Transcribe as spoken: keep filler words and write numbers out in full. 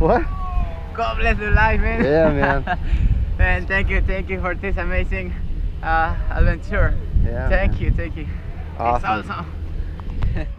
What? God bless your life, man. Yeah, man. Man, thank you, thank you for this amazing uh, adventure. Yeah, thank man. you, thank you. Awesome. It's awesome.